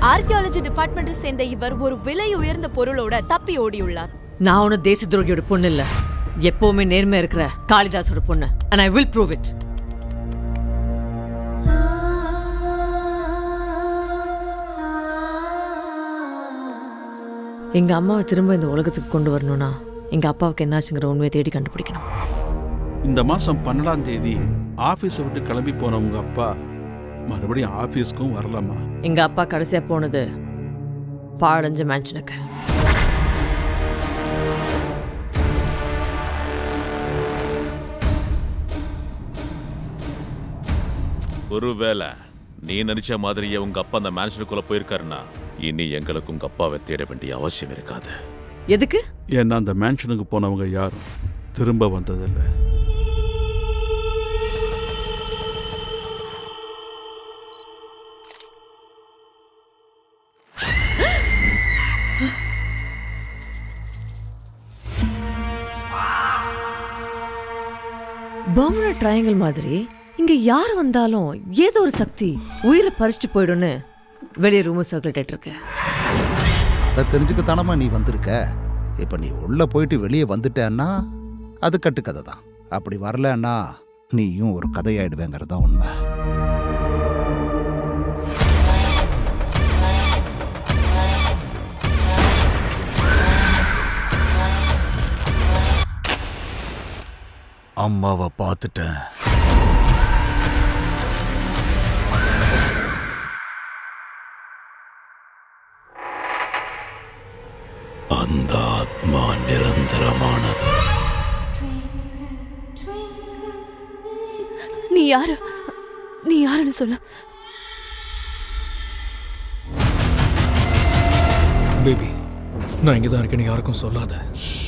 Archaeology டிபார்ட்மெண்ட்டை சேர்ந்த இவர் ஒரு விலை உயர்ந்த பொருளோட தப்பி ஓடியுள்ளார். நான் ஒன்னும் தேச துரோகியோட பொண்ணு இல்ல, எப்பவுமே நேர்மையா இருக்கிற காளிதாஸோட பொண்ணு. and I will prove it. எங்க அம்மாவை திரும்ப இந்த உலகத்துக்கு கொண்டு வரணும்னா எங்க அப்பாவுக்கு என்னாச்சுங்கிற உண்மையை தேடி கண்டுபிடிக்கணும். இந்த மாசம் 12ஆம் தேதி ஆபீஸை விட்டு கிளம்பி போன உங்க அப்பா மறுபடியும் ஆபீஸ்க்கும் வரலாமா? எங்க அப்பா கடைசியா போனது பாழஞ்ச மேன்ஷனுக்கு. ஒருவேளை நீ நினைச்ச மாதிரியே உங்க அப்பா அந்த மேன்ஷனுக்குள்ள போயிருக்காருன்னா இனி எங்களுக்கு உங்க அப்பாவை தேட வேண்டிய அவசியம் இருக்காது. எதுக்கு? ஏன்னா அந்த மேன்ஷனுக்கு போனவங்க யாரும் திரும்ப வந்ததில்லை. பர்முடா ட்ரையாங்கிள் மாதிரி இங்க யார் வந்தாலும் ஏதோ ஒரு சக்தி உயிரை பறிச்சு போயிடும்னு வெளியே ரூமர் சர்க்குலேட் இருக்கு. அதை தெரிஞ்சுக்கத்தானமா நீ வந்திருக்க. இப்ப நீ உள்ள போயிட்டு வெளியே வந்துட்டேன்னா அது கட்டுக்கதை தான். அப்படி வரலன்னா நீயும் ஒரு கதையாயிடுவேங்கிறது தான் உண்மை. அம்மாவை பார்த்துட்டேன். அந்த ஆத்மா நிரந்தரமானது. நீ யாருன்னு சொல்ல. பேபி, நான் இங்கதான் இருக்கேன்னு யாருக்கும் சொல்லாத.